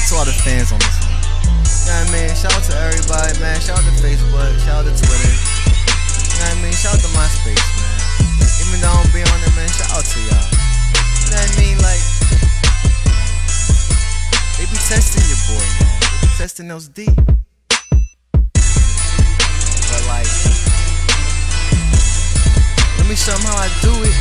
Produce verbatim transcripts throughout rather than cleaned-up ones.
to all the fans on this one. You know what I mean? Shout out to everybody, man. Shout out to Facebook. Shout out to Twitter. You know what I mean? Shout out to MySpace, man. Even though I don't be on it, man, shout out to y'all. You know what I mean? Like, they be testing your boy, man. They be testing Nelse D. But like, let me show them how I do it.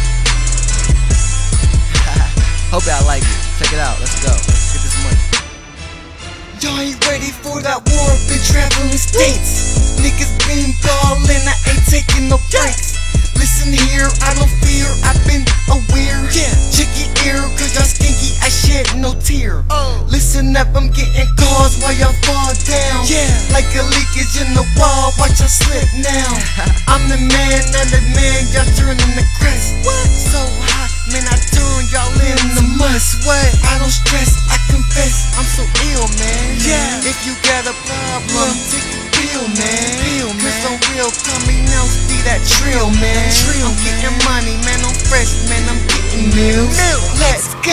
Hope y'all like it. Check it out. Let's go. Let's get this money. Y'all ain't ready for that war, been traveling states. Niggas been ballin', I ain't taking no breaks. Listen here, I don't fear, I've been aware. Yeah. Check your ear, cause y'all stinky, I shed no tear. Oh. Listen up, I'm getting calls while y'all fall down. Yeah. Like a leakage in the wall, watch y'all slip now. I'm the man, I'm the man, y'all turning the crest. What? So hot, man, I turn y'all in the must. What? I don't stress, I confess, I'm so ill, man. Yeah. If you got a problem, take a pill, man. Pill, man. Cause I'm real, call me Nelse D, that trill, man. Trill, I'm getting man. money, man, I'm fresh, man, I'm getting meals. Milk. Let's go.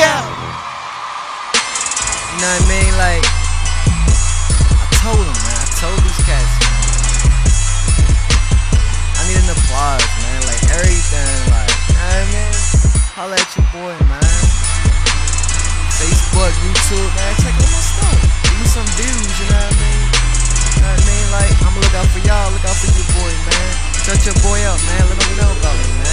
You know what I mean? Like, I told them, man, I told these cats, man. I need an applause, man, like everything, like, you know what I mean? Holla at your boy, man. Facebook, YouTube, man, check out my stuff. Give me some views, you know what I mean? You know what I mean? Like, I'ma look out for y'all, look out for your boy, man. Shut your boy up, man, let him know about me, man.